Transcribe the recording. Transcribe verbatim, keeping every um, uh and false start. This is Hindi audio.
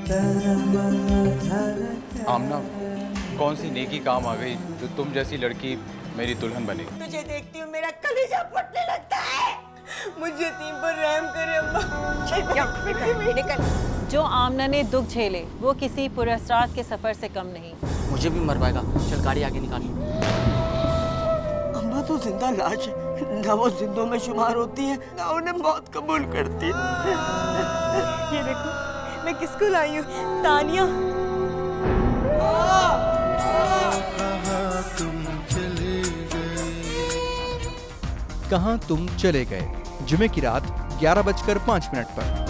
आमना, कौन सी नेकी काम आ गई जो तुम जैसी लड़की मेरी दुल्हन बने। तुझे देखती हूँ मेरा कलेजा फटने लगता है। मुझे तीन पर रहम करे अम्मा। निकल। जो आमना ने दुख झेले वो किसी पुरस्रात के सफर से कम नहीं। मुझे भी मरवाएगा। चल गाड़ी आगे निकाल। अम्मा तो जिंदा लाश है, ना वो जिंदों में शुमार होती है ना उन्हें मौत कबूल करती है। ये देखो मैं किसको लाई हूँ, तानिया। कहाँ तुम चले गए, जुमे की रात ग्यारह बजकर पाँच मिनट पर।